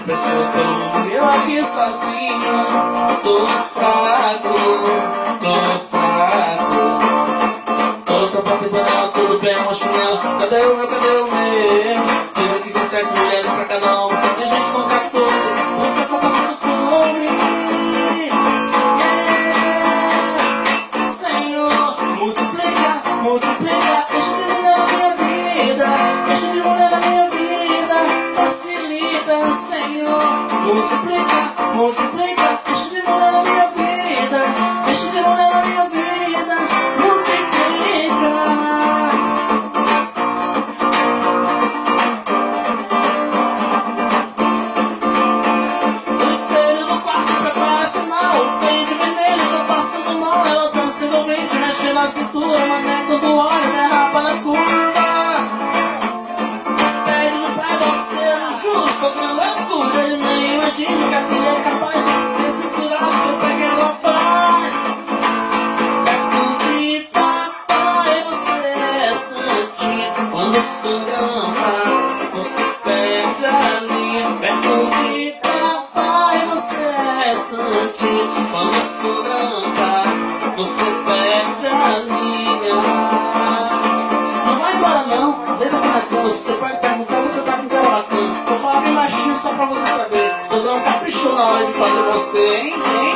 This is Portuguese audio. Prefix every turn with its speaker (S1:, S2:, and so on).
S1: pessoas pelo mundo e eu aqui sozinho. Tô fraco, tô fraco. Tô batendo tudo bem, um chinelo. Cadê o meu, cadê o meu? Diz aqui tem 7 mulheres pra cada um e a gente com 14, porque tô passando fome. Yeah. Senhor, multiplica, multiplica. Enche de mulher na minha vida, enche de mulher na minha vida. Facilita, Senhor, multiplica, multiplica. Enche de mulher na minha vida, enche de mulher na minha vida. Multiplica. O espelho do quarto prepara sinal. Vem de vermelho, tô passando mal. Ela dança envolvente, mexe na cintura. Mané quando olha, derrapa na curva. Pede do pai, vamos ser justo, outra loucura. Ele nem imagina que a filha é capaz de ser censurada. Que o pai ela faz. Perto de papai, você é santinha. Quando o sogrão tá, você perde a linha. Perto de papai, você é santinha. Quando o sogrão tá, você perde a linha. Não vai embora não, deita aqui na cama. Você pode perguntar, você tá com cara bacana. Vou falar bem baixinho só pra você saber. Sogrão caprichou na hora de fazer você, hein?